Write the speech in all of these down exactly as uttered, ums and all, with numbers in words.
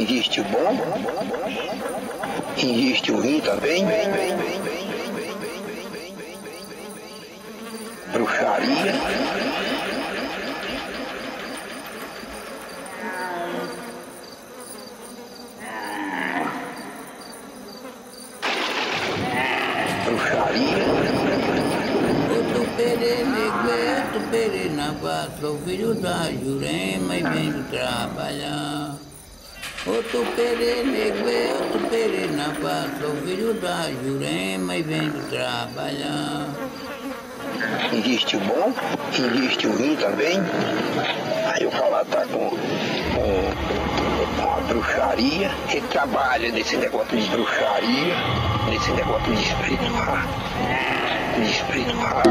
Existe o bom, existe o ruim também. Bruxaria. Bruxaria. O tupere negre, o tupere na paz, sou filho da Jurema e venho trabalhar. O tupere negre, o tupere na paz, sou filho da Jurema e venho trabalhar. Existe o bom, existe o ruim também. Aí o cara tá com, com a bruxaria, ele trabalha nesse negócio de bruxaria, nesse negócio de espiritual, de espiritual.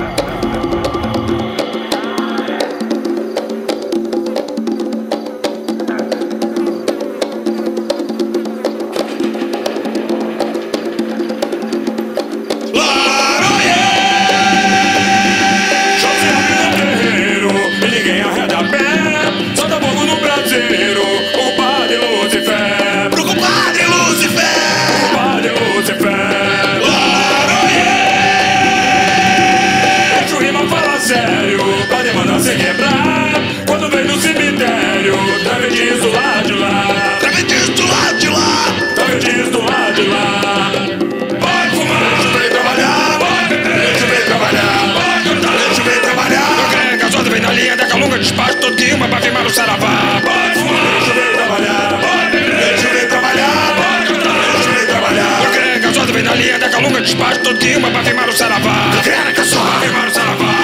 Quando vem no cemitério, travestis do lado de lá, travestis do lado de lá, travestis do lado de lá. Vai fumar, deixa eu ver trabalhar, vai beber, deixa eu ver trabalhar, vai cantar, deixa eu ver trabalhar. Não quer que a sorte vem na linha, da calunga, despacho todinho, mas pra firmar o saravá. Vai fumar, deixa eu ver trabalhar, vai beber, deixa eu ver trabalhar, vai cantar, deixa eu ver trabalhar. Não quer que a sorte vem na linha, da calunga, despacho todinho, mas pra firmar o saravá. Não quer que a sorte firmar o saravá.